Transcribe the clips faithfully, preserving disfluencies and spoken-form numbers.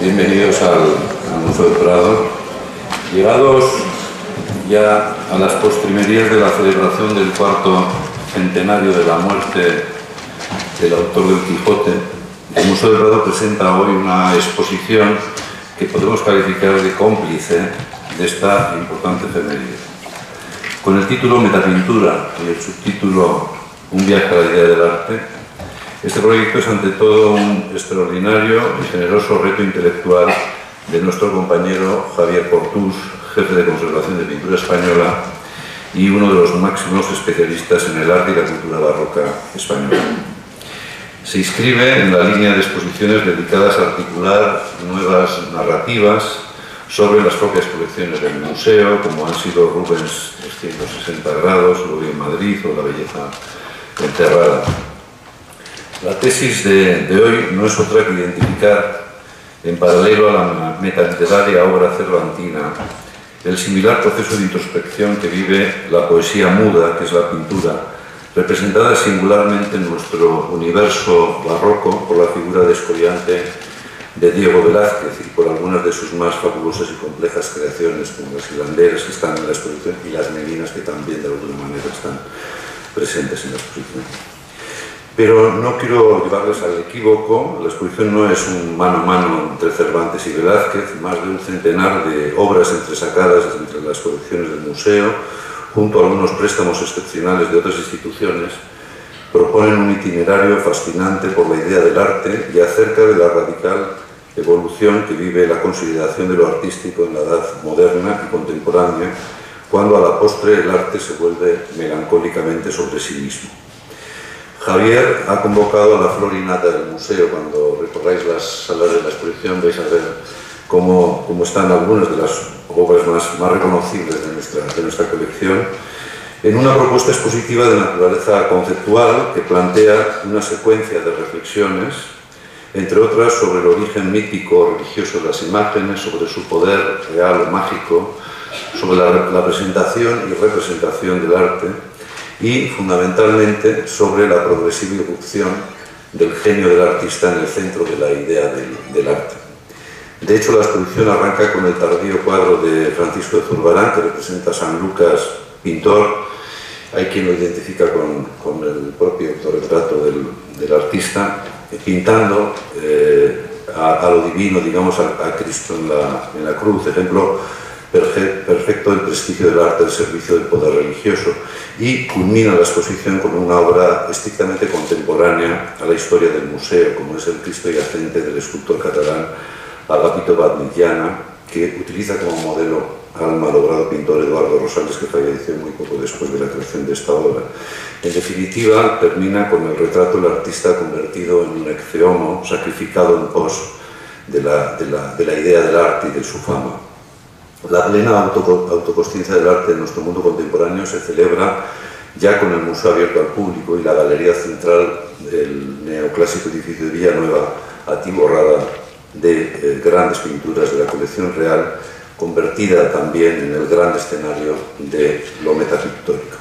Bienvenidos al, al Museo del Prado. Llegados ya a las postrimerías de la celebración del cuarto centenario de la muerte del autor del Quijote, el Museo del Prado presenta hoy una exposición que podemos calificar de cómplice de esta importante efeméride. Con el título Metapintura y el subtítulo Un viaje a la idea del arte, este proyecto es ante todo un extraordinario y generoso reto intelectual de nuestro compañero Javier Portús, jefe de conservación de pintura española y uno de los máximos especialistas en el arte y la cultura barroca española. Se inscribe en la línea de exposiciones dedicadas a articular nuevas narrativas sobre las propias colecciones del museo, como han sido Rubens trescientos sesenta grados, Gloria en Madrid o La belleza enterrada. La tesis de, de hoy no es otra que identificar, en paralelo a la metaliteraria obra cervantina, el similar proceso de introspección que vive la poesía muda, que es la pintura, representada singularmente en nuestro universo barroco por la figura descollante de Diego Velázquez y por algunas de sus más fabulosas y complejas creaciones, como las hilanderas que están en la exposición y las meninas que también de alguna manera están presentes en la exposición. Pero no quiero llevarles al equívoco, la exposición no es un mano a mano entre Cervantes y Velázquez, más de un centenar de obras entresacadas entre las colecciones del museo, junto a algunos préstamos excepcionales de otras instituciones, proponen un itinerario fascinante por la idea del arte y acerca de la radical evolución que vive la consideración de lo artístico en la edad moderna y contemporánea, cuando a la postre el arte se vuelve melancólicamente sobre sí mismo. Javier ha convocado a la flor y nata del museo. Cuando recorráis las salas de la exposición vais a ver cómo, cómo están algunas de las obras más, más reconocibles de nuestra, de nuestra colección, en una propuesta expositiva de naturaleza conceptual que plantea una secuencia de reflexiones, entre otras sobre el origen mítico o religioso de las imágenes, sobre su poder real o mágico, sobre la, la presentación y representación del arte, y fundamentalmente sobre la progresiva irrupción del genio del artista en el centro de la idea del, del arte. De hecho, la exposición arranca con el tardío cuadro de Francisco de Zurbarán, que representa a San Lucas, pintor. Hay quien lo identifica con, con el propio autorretrato del, del artista, pintando eh, a, a lo divino, digamos, a, a Cristo en la, en la cruz, ejemplo perfecto del prestigio del arte al servicio del poder religioso, y culmina la exposición con una obra estrictamente contemporánea a la historia del museo, como es el Cristo yacente del escultor catalán Agapito Badmillana, que utiliza como modelo al malogrado pintor Eduardo Rosales, que falleció muy poco después de la creación de esta obra. En definitiva, termina con el retrato del artista convertido en un ex homo, sacrificado en pos de la, de la, de la idea del arte y de su fama. La plena autoconsciencia del arte en nuestro mundo contemporáneo se celebra ya con el museo abierto al público y la galería central del neoclásico edificio de Villanueva, atiborrada de eh, grandes pinturas de la colección real, convertida también en el gran escenario de lo metapictórico.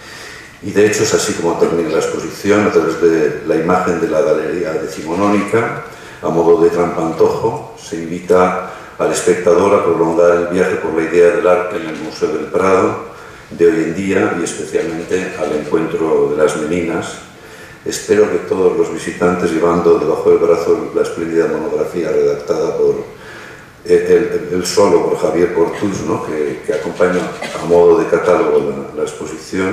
Y de hecho es así como termina la exposición, a través de la imagen de la galería decimonónica, a modo de trampantojo, se invita al espectador a prolongar el viaje por la idea del arte en el Museo del Prado de hoy en día y especialmente al encuentro de las meninas. Espero que todos los visitantes, llevando debajo del brazo la espléndida monografía redactada por él, él solo, por Javier Portús, ¿no? que, que acompaña a modo de catálogo la, la exposición.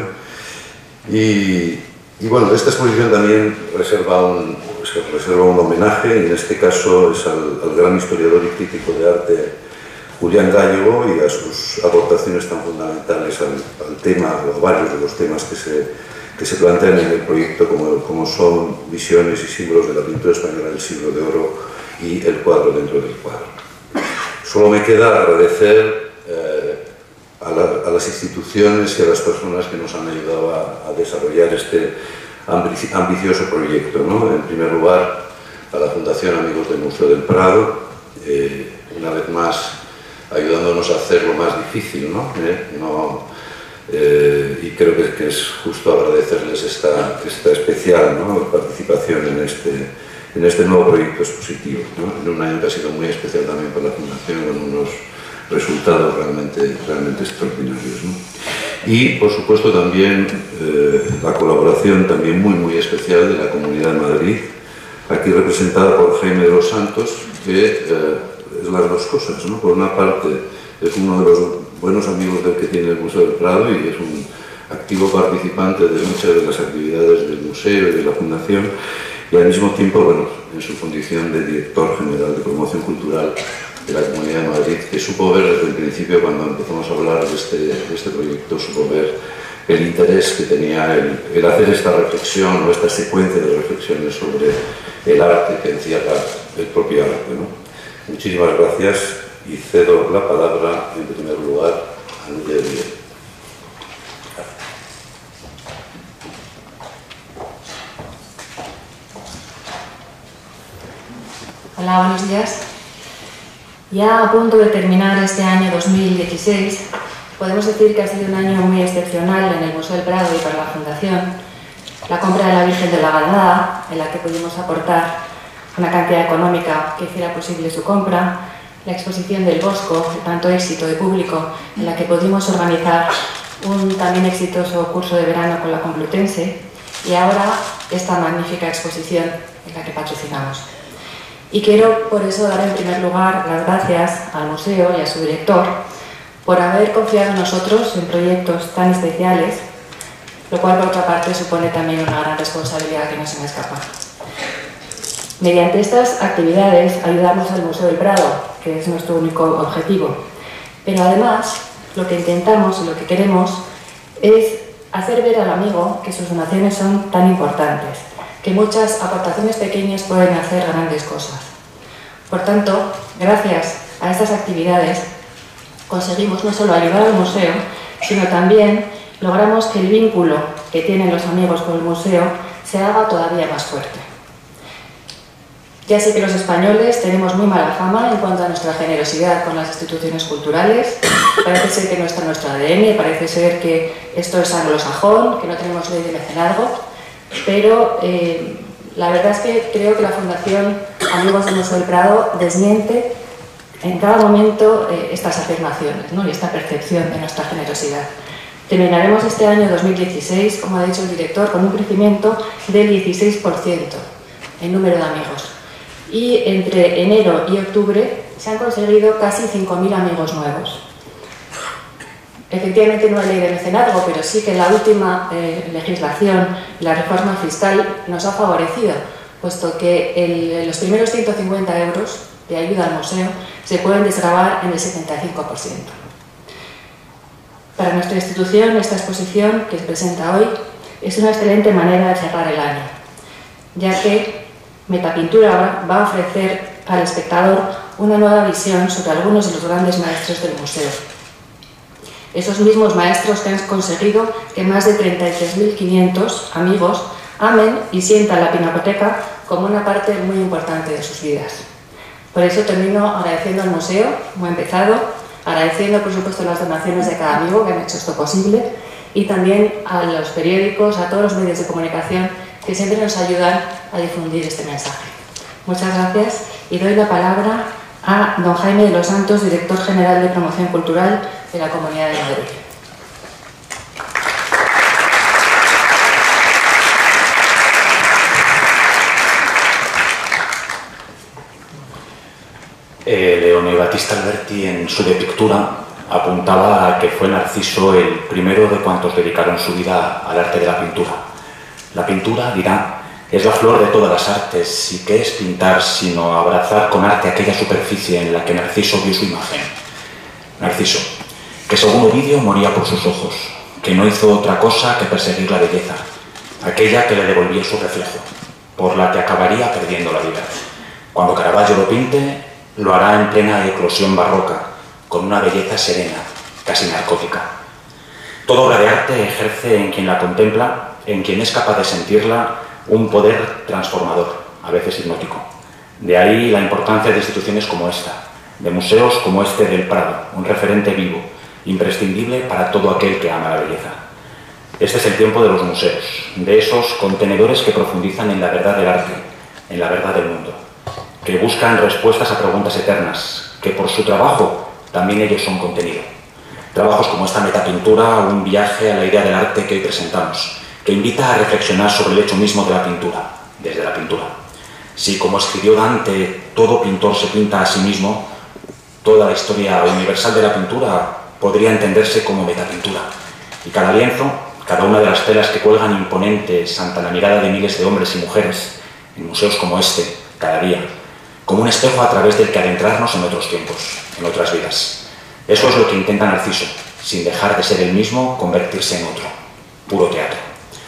Y, y bueno, esta exposición también reserva un, se reserva un homenaje, y en este caso es al, al gran historiador y crítico de arte Julián Gallego y a sus aportaciones tan fundamentales al, al tema, o varios de los temas que se, que se plantean en el proyecto, como, como son visiones y símbolos de la pintura española del siglo de oro y el cuadro dentro del cuadro. Solo me queda agradecer eh, a, la, a las instituciones y a las personas que nos han ayudado a, a desarrollar este ambicioso proyecto, ¿no? En primer lugar, a la Fundación Amigos del Museo del Prado, eh, una vez más ayudándonos a hacer lo más difícil, ¿no? Eh, no eh, y creo que, que es justo agradecerles esta, esta especial, ¿no? participación en este, en este nuevo proyecto expositivo, ¿no? En un año que ha sido muy especial también para la Fundación, con unos resultados realmente, realmente extraordinarios, ¿no? Y, por supuesto, también eh, la colaboración también muy, muy especial de la Comunidad de Madrid, aquí representada por Jaime de los Santos, que eh, es las dos cosas, ¿no? Por una parte, es uno de los buenos amigos del que tiene el Museo del Prado y es un activo participante de muchas de las actividades del museo y de la Fundación, y al mismo tiempo, bueno, en su condición de director general de promoción cultural de la Comunidad de Madrid, que supo ver desde el principio, cuando empezamos a hablar de este, de este proyecto, supo ver el interés que tenía el, el hacer esta reflexión o esta secuencia de reflexiones sobre el arte que encierra el propio arte, ¿no? Muchísimas gracias y cedo la palabra, en primer lugar, a Núria Díez. Hola, buenos días. Ya a punto de terminar este año dos mil dieciséis, podemos decir que ha sido un año muy excepcional en el Museo del Prado y para la Fundación. La compra de la Virgen de la Galdada, en la que pudimos aportar una cantidad económica que hiciera posible su compra, la exposición del Bosco, de tanto éxito de público, en la que pudimos organizar un también exitoso curso de verano con la Complutense, y ahora esta magnífica exposición en la que patrocinamos. Y quiero por eso dar en primer lugar las gracias al museo y a su director por haber confiado en nosotros en proyectos tan especiales, lo cual por otra parte supone también una gran responsabilidad que no se me escapa. Mediante estas actividades ayudamos al Museo del Prado, que es nuestro único objetivo, pero además lo que intentamos y lo que queremos es hacer ver al amigo que sus donaciones son tan importantes, que muchas aportaciones pequeñas pueden hacer grandes cosas. Por tanto, gracias a estas actividades conseguimos no solo ayudar al museo, sino también logramos que el vínculo que tienen los amigos con el museo se haga todavía más fuerte. Ya sé que los españoles tenemos muy mala fama en cuanto a nuestra generosidad con las instituciones culturales. Parece ser que no está en nuestro A D N, parece ser que esto es anglosajón, que no tenemos ley de mecenazgo. Pero eh, la verdad es que creo que la Fundación Amigos del Museo del Prado desmiente en cada momento eh, estas afirmaciones, ¿no? Y esta percepción de nuestra generosidad. Terminaremos este año dos mil dieciséis, como ha dicho el director, con un crecimiento del dieciséis por ciento en número de amigos. Y entre enero y octubre se han conseguido casi cinco mil amigos nuevos. Efectivamente no hay ley de mecenazgo, pero sí que la última eh, legislación, la reforma fiscal, nos ha favorecido, puesto que el, los primeros ciento cincuenta euros de ayuda al museo se pueden desgravar en el setenta y cinco por ciento. Para nuestra institución, esta exposición que se presenta hoy es una excelente manera de cerrar el año, ya que Metapintura va a ofrecer al espectador una nueva visión sobre algunos de los grandes maestros del museo. Esos mismos maestros que han conseguido que más de treinta y tres mil quinientos amigos amen y sientan la pinacoteca como una parte muy importante de sus vidas. Por eso termino agradeciendo al museo, como he empezado, agradeciendo por supuesto las donaciones de cada amigo que han hecho esto posible, y también a los periódicos, a todos los medios de comunicación que siempre nos ayudan a difundir este mensaje. Muchas gracias y doy la palabra a don Jaime de los Santos, director general de Promoción Cultural de la Comunidad de Madrid. Eh, Leone Battista Alberti, en su De Pictura, apuntaba a que fue Narciso el primero de cuantos dedicaron su vida al arte de la pintura. La pintura, dirá, es la flor de todas las artes, y qué es pintar sino abrazar con arte aquella superficie en la que Narciso vio su imagen. Narciso, que según Ovidio moría por sus ojos, que no hizo otra cosa que perseguir la belleza, aquella que le devolvía su reflejo, por la que acabaría perdiendo la vida. Cuando Caravaggio lo pinte, lo hará en plena eclosión barroca, con una belleza serena, casi narcótica. Toda obra de arte ejerce en quien la contempla, en quien es capaz de sentirla, un poder transformador, a veces hipnótico. De ahí la importancia de instituciones como esta, de museos como este del Prado, un referente vivo, imprescindible para todo aquel que ama la belleza. Este es el tiempo de los museos, de esos contenedores que profundizan en la verdad del arte, en la verdad del mundo, que buscan respuestas a preguntas eternas, que por su trabajo también ellos son contenido. Trabajos como esta metapintura, un viaje a la idea del arte que hoy presentamos, que invita a reflexionar sobre el hecho mismo de la pintura, desde la pintura. Si, como escribió Dante, todo pintor se pinta a sí mismo, toda la historia universal de la pintura podría entenderse como metapintura. Y cada lienzo, cada una de las telas que cuelgan imponentes ante la mirada de miles de hombres y mujeres en museos como este, cada día, como un espejo a través del que adentrarnos en otros tiempos, en otras vidas. Eso es lo que intenta Narciso, sin dejar de ser el mismo, convertirse en otro, puro teatro.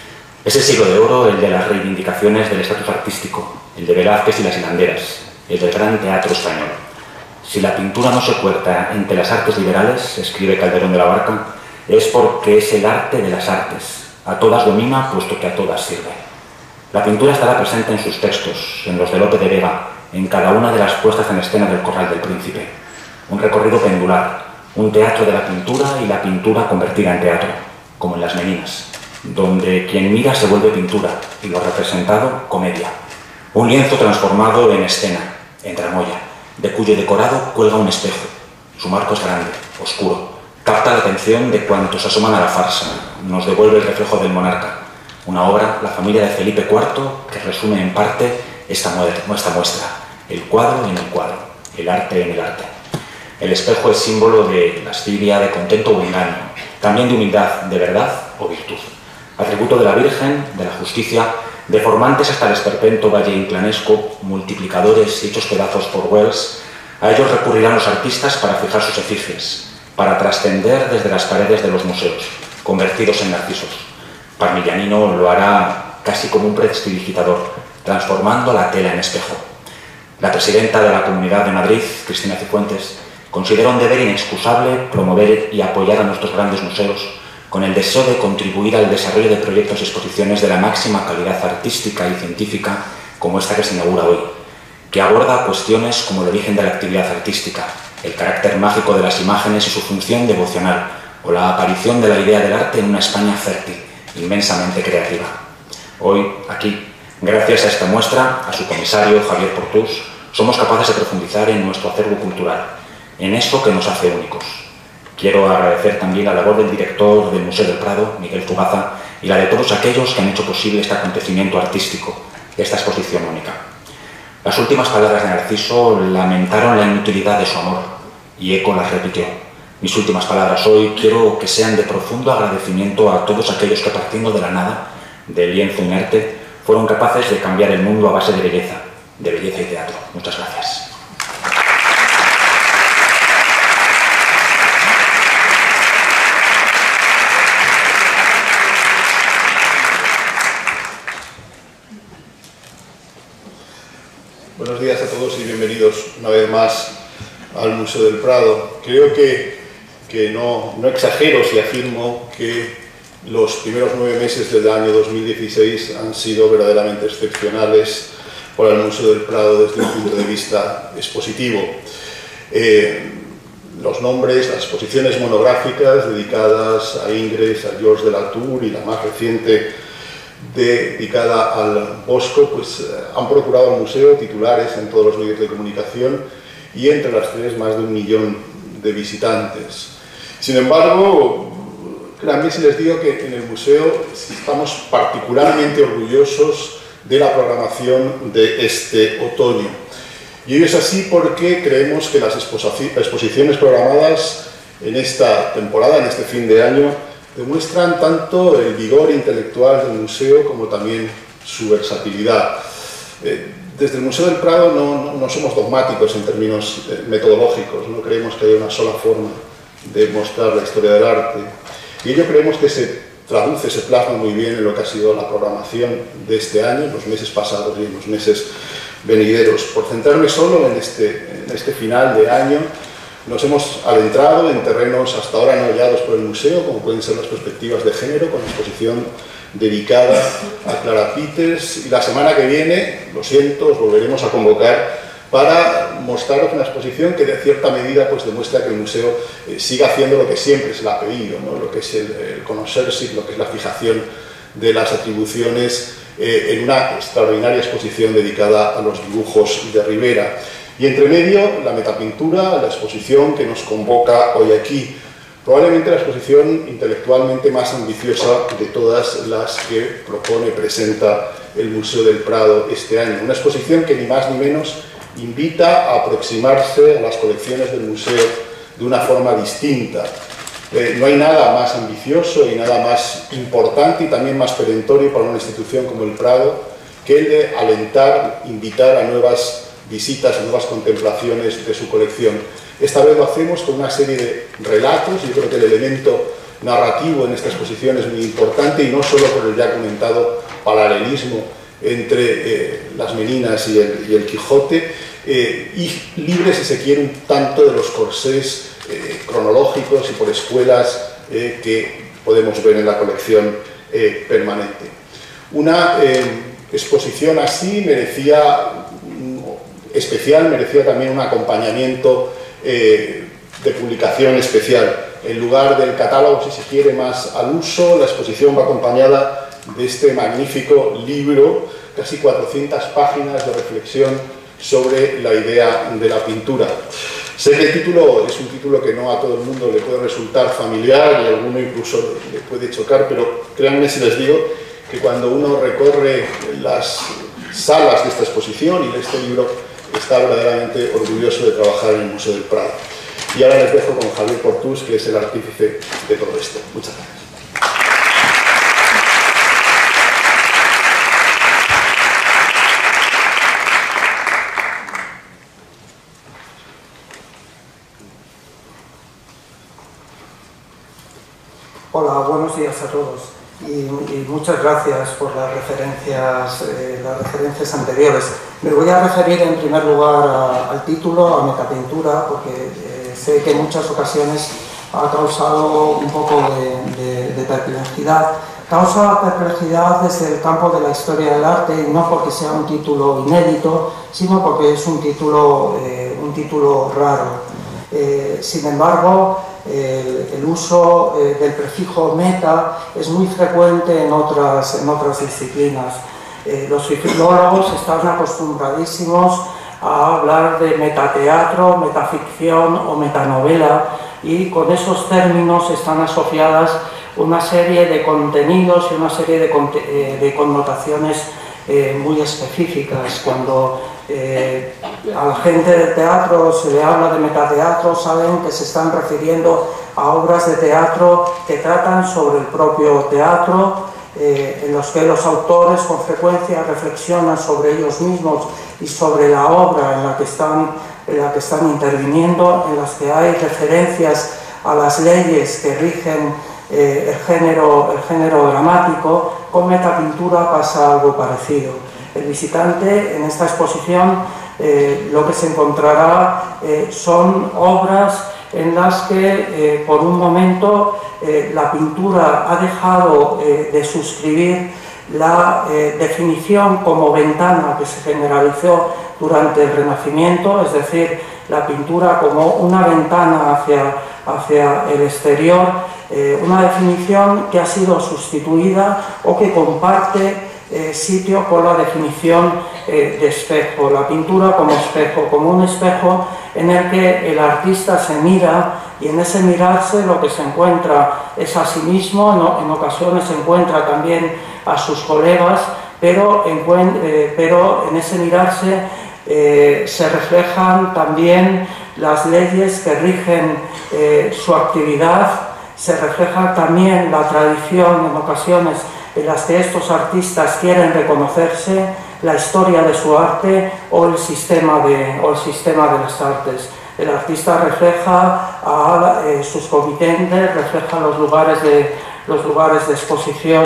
Es el siglo de oro, el de las reivindicaciones del estatus artístico, el de Velázquez y las hilanderas, el del gran teatro español. Si la pintura no se cuenta entre las artes liberales, escribe Calderón de la Barca, es porque es el arte de las artes. A todas domina, puesto que a todas sirve. La pintura estará presente en sus textos, en los de Lope de Vega, en cada una de las puestas en escena del Corral del Príncipe. Un recorrido pendular, un teatro de la pintura y la pintura convertida en teatro, como en Las Meninas, donde quien mira se vuelve pintura y lo representado, comedia. Un lienzo transformado en escena, en tramoya, de cuyo decorado cuelga un espejo. Su marco es grande, oscuro, capta la atención de cuantos asoman a la farsa, nos devuelve el reflejo del monarca. Una obra, La familia de Felipe cuarto, que resume en parte esta muestra, el cuadro en el cuadro, el arte en el arte. El espejo es símbolo de lascivia, de contento o engaño, también de humildad, de verdad o virtud. Atributo de la Virgen, de la justicia, deformantes hasta el esperpento valle inclanesco, multiplicadores hechos pedazos por Wells. A ellos recurrirán los artistas para fijar sus efigies, para trascender desde las paredes de los museos, convertidos en narcisos. Parmigianino lo hará casi como un prestidigitador, transformando la tela en espejo. La presidenta de la Comunidad de Madrid, Cristina Cifuentes, considera un deber inexcusable promover y apoyar a nuestros grandes museos con el deseo de contribuir al desarrollo de proyectos y exposiciones de la máxima calidad artística y científica como esta que se inaugura hoy, que aborda cuestiones como el origen de la actividad artística, el carácter mágico de las imágenes y su función devocional, o la aparición de la idea del arte en una España fértil, inmensamente creativa. Hoy, aquí, gracias a esta muestra, a su comisario Javier Portús, somos capaces de profundizar en nuestro acervo cultural, en eso que nos hace únicos. Quiero agradecer también la labor del director del Museo del Prado, Miguel Fugaza, y la de todos aquellos que han hecho posible este acontecimiento artístico, esta exposición única. Las últimas palabras de Narciso lamentaron la inutilidad de su amor, y Eco las repitió. Mis últimas palabras hoy quiero que sean de profundo agradecimiento a todos aquellos que, partiendo de la nada, del lienzo inerte, fueron capaces de cambiar el mundo a base de belleza, de belleza y teatro. Muchas gracias. Buenos días a todos y bienvenidos una vez más al Museo del Prado. Creo que, que no, no exagero si afirmo que los primeros nueve meses del año dos mil dieciséis han sido verdaderamente excepcionales para el Museo del Prado desde un punto de vista expositivo. Eh, los nombres, las exposiciones monográficas dedicadas a Ingres, a Georges de la Tour y la más reciente dedicada al Bosco, pues eh, han procurado al museo titulares en todos los medios de comunicación y entre las tres más de un millón de visitantes. Sin embargo, créanme si les digo que en el museo estamos particularmente orgullosos de la programación de este otoño. Y ello es así porque creemos que las exposiciones programadas en esta temporada, en este fin de año, demuestran tanto el vigor intelectual del museo como también su versatilidad. Eh, desde el Museo del Prado no, no, no somos dogmáticos en términos eh, metodológicos, no creemos que haya una sola forma de mostrar la historia del arte. Y ello creemos que se traduce, se plasma muy bien en lo que ha sido la programación de este año, en los meses pasados y en los meses venideros. Por centrarme solo en este, en este final de año, nos hemos adentrado en terrenos hasta ahora no hallados por el museo, como pueden ser las perspectivas de género, con la exposición dedicada a Clara Peters, y la semana que viene, lo siento, os volveremos a convocar para mostraros una exposición que de cierta medida pues, demuestra que el museo eh, sigue haciendo lo que siempre se le ha pedido, ¿no? Lo que es el, el conocerse, lo que es la fijación de las atribuciones eh, en una extraordinaria exposición dedicada a los dibujos de Rivera. Y entre medio, la metapintura, la exposición que nos convoca hoy aquí. Probablemente la exposición intelectualmente más ambiciosa de todas las que propone y presenta el Museo del Prado este año. Una exposición que ni más ni menos invita a aproximarse a las colecciones del museo de una forma distinta. Eh, no hay nada más ambicioso y nada más importante y también más perentorio para una institución como el Prado que el de alentar, invitar a nuevas visitas, a nuevas contemplaciones de su colección. Esta vez lo hacemos con una serie de relatos. Yo creo que el elemento narrativo en esta exposición es muy importante, y no solo por el ya comentado paralelismo entre eh, las Meninas y el, y el Quijote, eh, y libre, si se quiere, un tanto de los corsés eh, cronológicos y por escuelas eh, que podemos ver en la colección eh, permanente. Una eh, exposición así merecía, especial, merecía también un acompañamiento eh, de publicación especial. En lugar del catálogo, si se quiere, más al uso, la exposición va acompañada de este magnífico libro, casi cuatrocientas páginas de reflexión sobre la idea de la pintura. Sé que el título es un título que no a todo el mundo le puede resultar familiar, y a alguno incluso le puede chocar, pero créanme si les digo que cuando uno recorre las salas de esta exposición y de este libro, está verdaderamente orgulloso de trabajar en el Museo del Prado. Y ahora les dejo con Javier Portús, que es el artífice de todo esto. Muchas gracias. Hola, buenos días a todos. Y, y muchas gracias por las referencias, eh, las referencias anteriores. Me voy a referir en primer lugar a, al título, a metapintura, porque eh, sé que en muchas ocasiones ha causado un poco de, de, de perplejidad. Causa perplejidad desde el campo de la historia del arte, y no porque sea un título inédito, sino porque es un título, eh, un título raro. Eh, sin embargo, el, el uso eh, del prefijo meta es muy frecuente en otras, en otras disciplinas. Eh, los filólogos están acostumbradísimos a hablar de metateatro, metaficción o metanovela, y con esos términos están asociadas una serie de contenidos y una serie de, con, eh, de connotaciones eh, muy específicas. Cuando eh, a la gente del teatro se le habla de metateatro, saben que se están refiriendo a obras de teatro que tratan sobre el propio teatro, eh, en los que los autores con frecuencia reflexionan sobre ellos mismos y sobre la obra en la que están, en la que están interviniendo, en las que hay referencias a las leyes que rigen eh, el, género, el género dramático. Con metapintura pasa algo parecido. El visitante en esta exposición eh, lo que se encontrará eh, son obras en las que eh, por un momento eh, la pintura ha dejado eh, de suscribir la eh, definición como ventana que se generalizó durante el Renacimiento, es decir, la pintura como una ventana hacia, hacia el exterior, eh, una definición que ha sido sustituida o que comparte Eh, sitio con la definición eh, de espejo, la pintura como espejo, como un espejo en el que el artista se mira, y en ese mirarse lo que se encuentra es a sí mismo, en, en ocasiones se encuentra también a sus colegas, pero en, eh, pero en ese mirarse eh, se reflejan también las leyes que rigen eh, su actividad, se refleja también la tradición en ocasiones en las que estos artistas quieren reconocerse, la historia de su arte o el sistema de, o el sistema de las artes. El artista refleja a eh, sus comitentes, refleja los lugares de, los lugares de exposición,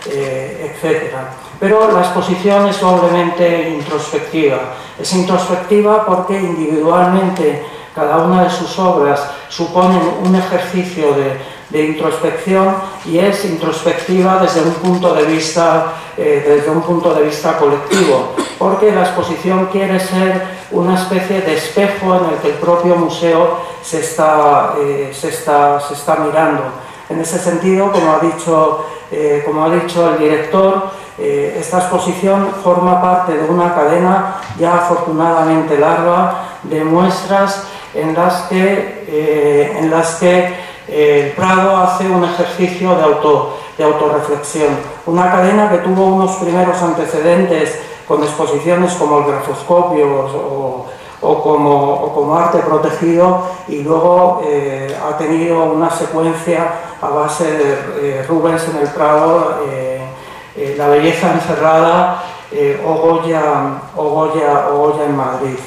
eh, etcétera. Pero la exposición es doblemente introspectiva. Es introspectiva porque individualmente cada una de sus obras suponen un ejercicio de de introspección, y es introspectiva desde un punto de vista, eh, desde un punto de vista colectivo, porque la exposición quiere ser una especie de espejo en el que el propio museo se está, eh, se está, se está mirando. En ese sentido, como ha dicho, eh, como ha dicho el director, Eh, esta exposición forma parte de una cadena ya afortunadamente larga de muestras en las que, eh, en las que eh, el Prado hace un ejercicio de, auto, de autorreflexión. Una cadena que tuvo unos primeros antecedentes con exposiciones como el grafoscopio o, o, como, o como arte protegido, y luego eh, ha tenido una secuencia a base de eh, Rubens en el Prado, eh, eh, La belleza encerrada, eh, o, Goya, o, Goya, o Goya en Madrid.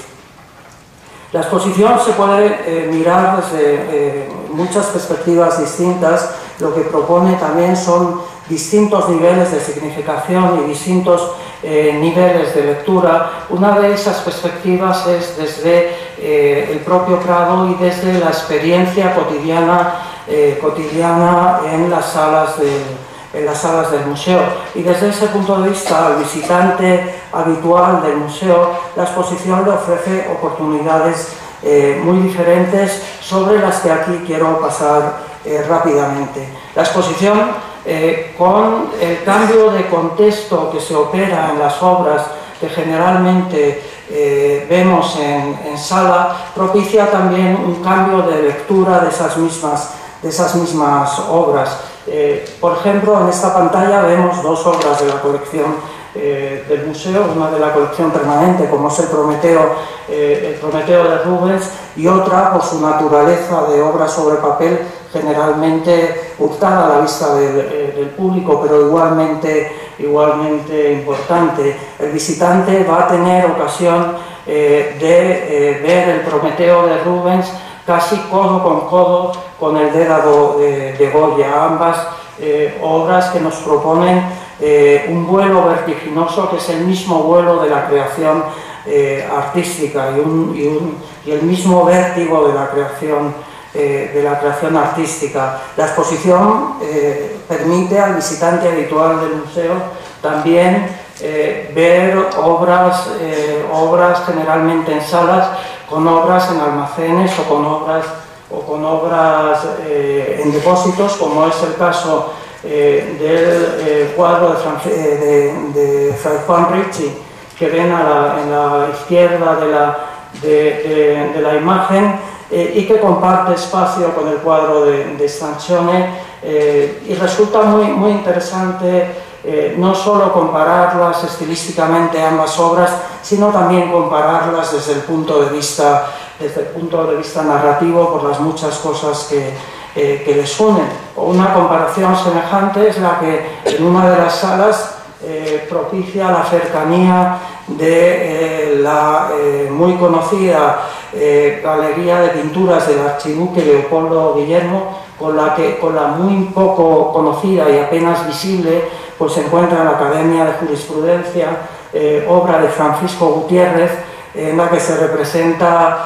La exposición se puede eh, mirar desde eh, muchas perspectivas distintas. Lo que propone también son distintos niveles de significación y distintos eh, niveles de lectura. Una de esas perspectivas es desde eh, el propio Prado y desde la experiencia cotidiana, eh, cotidiana en las salas del en las salas del museo, y desde ese punto de vista al visitante habitual del museo la exposición le ofrece oportunidades eh, muy diferentes, sobre las que aquí quiero pasar eh, rápidamente. La exposición, eh, con el cambio de contexto que se opera en las obras que generalmente eh, vemos en, en sala, propicia también un cambio de lectura de esas mismas, de esas mismas obras. Eh, por ejemplo, en esta pantalla vemos dos obras de la colección eh, del museo, una de la colección permanente, como es el Prometeo, eh, el Prometeo de Rubens, y otra, por su naturaleza de obra sobre papel, generalmente hurtada a la vista del, eh, del público, pero igualmente, igualmente importante. El visitante va a tener ocasión eh, de eh, ver el Prometeo de Rubens casi codo con codo con el Dédalo de, de Goya, ambas eh, obras que nos proponen eh, un vuelo vertiginoso que es el mismo vuelo de la creación eh, artística y, un, y, un, y el mismo vértigo de la creación, eh, de la creación artística. La exposición eh, permite al visitante habitual del museo también eh, ver obras, eh, obras generalmente en salas, con obras en almacenes o con obras, o con obras eh, en depósitos, como es el caso eh, del eh, cuadro de, Fran de, de Fray Juan Ricci, que ven a la, en la izquierda de la, de, de, de la imagen, eh, y que comparte espacio con el cuadro de, de Stancione, eh, y resulta muy, muy interesante Eh, no solo compararlas estilísticamente ambas obras, sino también compararlas desde el punto de vista, desde el punto de vista narrativo, por las muchas cosas que, eh, que les unen. Una comparación semejante es la que en una de las salas eh, propicia la cercanía de eh, la eh, muy conocida eh, galería de pinturas del archiduque Leopoldo Guillermo, con la, que, con la muy poco conocida y apenas visible pues se encuentra en la Academia de Jurisprudencia, eh, obra de Francisco Gutiérrez, en la que se representa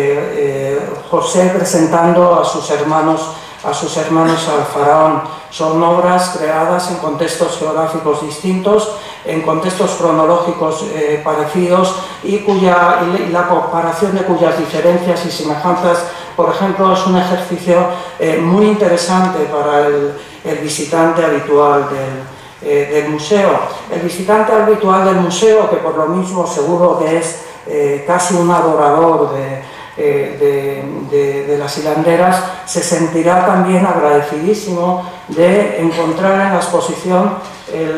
eh, eh, José presentando a sus hermanos, a sus hermanos al faraón. Son obras creadas en contextos geográficos distintos, en contextos cronológicos eh, parecidos, y, cuya, y la comparación de cuyas diferencias y semejanzas, por ejemplo, es un ejercicio eh, muy interesante para el, el visitante habitual del Eh, del museo. El visitante habitual del museo, que por lo mismo seguro que es eh, casi un adorador de, eh, de, de, de las hilanderas, se sentirá también agradecidísimo de encontrar en la exposición el,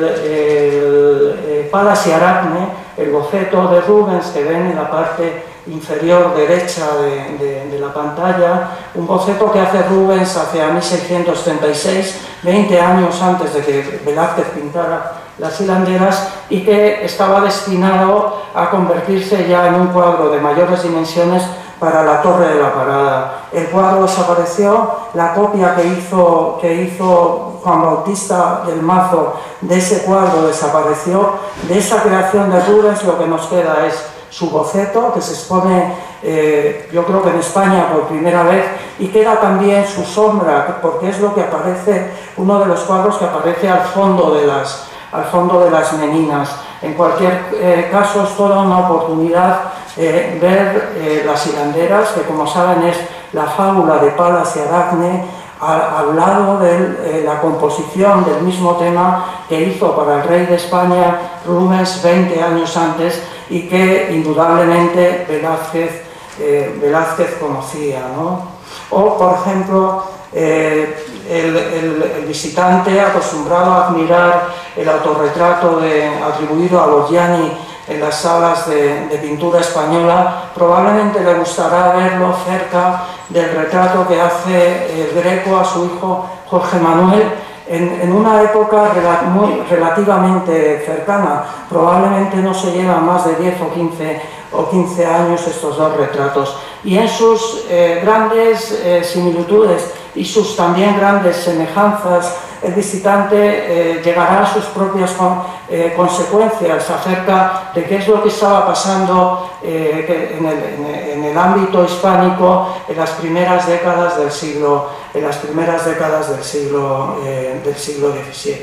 el, el Palas y Aracne, el boceto de Rubens que ven en la parte inferior derecha de, de, de la pantalla, un boceto que hace Rubens hacia mil seiscientos treinta y seis, veinte años antes de que Velázquez pintara las hilanderas, y que estaba destinado a convertirse ya en un cuadro de mayores dimensiones para la Torre de la Parada. El cuadro desapareció, la copia que hizo, que hizo Juan Bautista del Mazo de ese cuadro desapareció. De esa creación de Rubens lo que nos queda es su boceto, que se expone eh, yo creo que en España por primera vez, y queda también su sombra, porque es lo que aparece, uno de los cuadros que aparece al fondo de las, al fondo de las meninas. En cualquier eh, caso es toda una oportunidad eh, ver eh, las hilanderas, que como saben es la fábula de Palas y Aracne, al lado de eh, la composición del mismo tema que hizo para el rey de España Rubens veinte años antes y que indudablemente Velázquez, eh, Velázquez conocía, ¿no? O, por ejemplo, eh, el, el, el visitante acostumbrado a admirar el autorretrato de, atribuido a Borgiani en las salas de, de pintura española, probablemente le gustará verlo cerca del retrato que hace el Greco a su hijo Jorge Manuel en, en una época rela, muy, relativamente cercana. Probablemente no se llevan más de diez o quince, o quince años estos dos retratos. Y en sus eh, grandes eh, similitudes y sus también grandes semejanzas, el visitante eh, llegará a sus propias con, eh, consecuencias acerca de qué es lo que estaba pasando eh, que en, el, en, el, en el ámbito hispánico en las primeras décadas del siglo, en las primeras décadas del siglo, eh, del siglo diecisiete.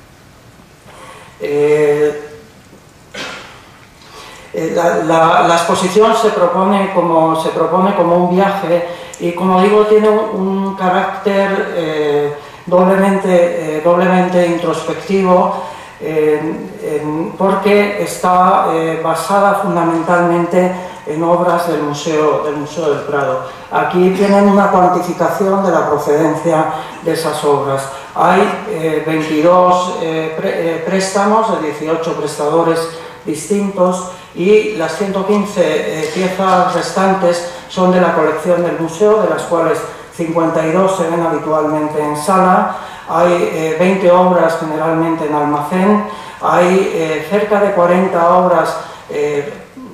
Eh, La, la, la exposición se propone, como, se propone como un viaje y, como digo, tiene un, un carácter eh, doblemente, eh, doblemente introspectivo eh, en, porque está eh, basada fundamentalmente en obras del Museo, del Museo del Prado. Aquí tienen una cuantificación de la procedencia de esas obras. Hay eh, veintidós eh, pre, eh, préstamos de dieciocho prestadores distintos y las ciento quince eh, piezas restantes son de la colección del museo, de las cuales cincuenta y dos se ven habitualmente en sala. Hay eh, veinte obras generalmente en almacén, hay eh, cerca de cuarenta obras eh,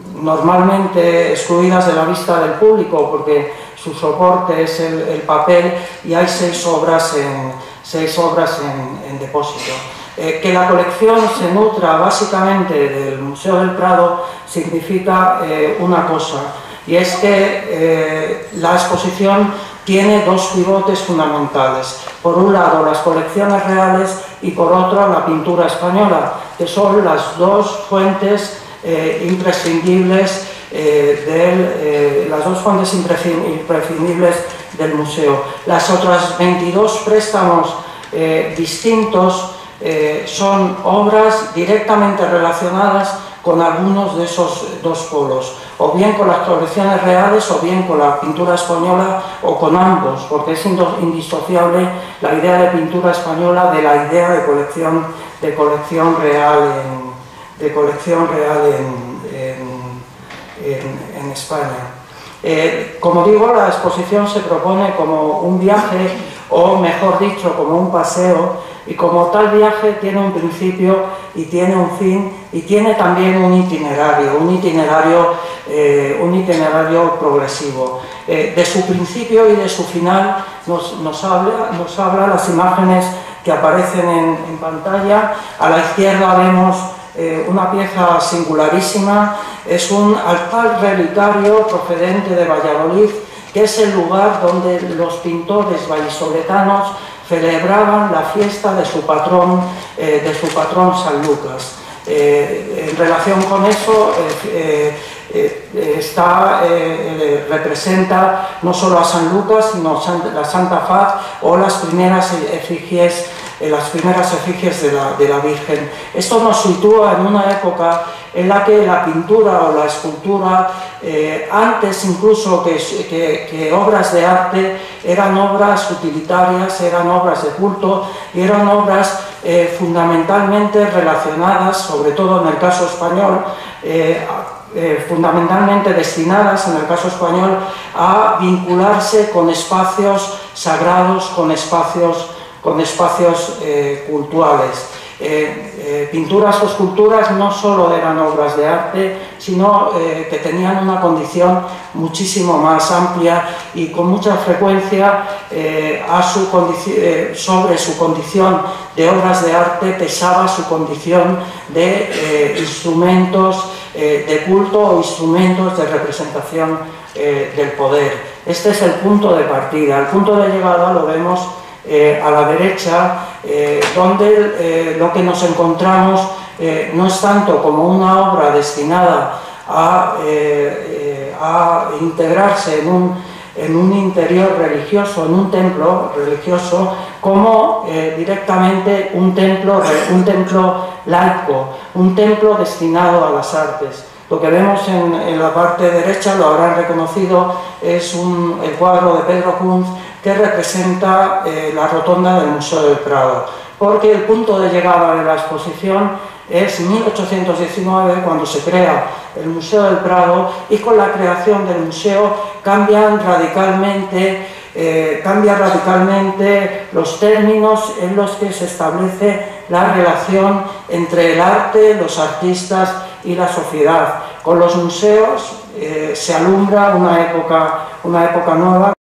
normalmente excluidas de la vista del público porque su soporte es el, el papel, y hay seis obras en, seis obras en, en depósito. Eh, que la colección se nutra básicamente del Museo del Prado significa eh, una cosa, y es que eh, la exposición tiene dos pivotes fundamentales. Por un lado, las colecciones reales y por otro, la pintura española, que son las dos fuentes eh, imprescindibles eh, del, eh, las dos fuentes imprescindibles del museo. Las otras veintidós préstamos eh, distintos Eh, son obras directamente relacionadas con algunos de esos dos polos, o bien con las colecciones reales o bien con la pintura española, o con ambos, porque es indisociable la idea de pintura española de la idea de colección, de colección real en, de colección real en, en, en, en España. Eh, como digo, la exposición se propone como un viaje, o mejor dicho, como un paseo, y como tal viaje tiene un principio y tiene un fin y tiene también un itinerario, un itinerario, eh, un itinerario progresivo. Eh, de su principio y de su final nos, nos, habla, nos habla las imágenes que aparecen en, en pantalla. A la izquierda vemos eh, una pieza singularísima, es un altar relicario procedente de Valladolid, que es el lugar donde los pintores vallisoletanos celebraban la fiesta de su patrón, eh, de su patrón San Lucas. Eh, en relación con eso, eh, eh, está, eh, representa no solo a San Lucas, sino la Santa Faz o las primeras efigies, eh, las primeras efigies de la, de la Virgen. Esto nos sitúa en una época en la que la pintura o la escultura, eh, antes incluso que, que, que obras de arte, eran obras utilitarias, eran obras de culto y eran obras eh, fundamentalmente relacionadas, sobre todo en el caso español, eh, eh, fundamentalmente destinadas, en el caso español, a vincularse con espacios sagrados, con espacios, con espacios eh, cultuales. Eh, eh, pinturas o esculturas no solo eran obras de arte, sino eh, que tenían una condición muchísimo más amplia y con mucha frecuencia eh, a su eh, sobre su condición de obras de arte pesaba su condición de eh, instrumentos eh, de culto o instrumentos de representación eh, del poder. Este es el punto de partida. El punto de llegada lo vemos Eh, a la derecha, eh, donde eh, lo que nos encontramos eh, no es tanto como una obra destinada a, eh, eh, a integrarse en un, en un interior religioso, en un templo religioso, como eh, directamente un templo, un templo laico, un templo destinado a las artes. Lo que vemos en, en la parte derecha, lo habrán reconocido, es un, el cuadro de Pedro Kunz que representa eh, la rotonda del Museo del Prado, porque el punto de llegada de la exposición es mil ochocientos diecinueve, cuando se crea el Museo del Prado, y con la creación del museo cambian radicalmente, eh, cambian radicalmente los términos en los que se establece la relación entre el arte, los artistas y la sociedad. Con los museos eh, se alumbra una época, una época nueva.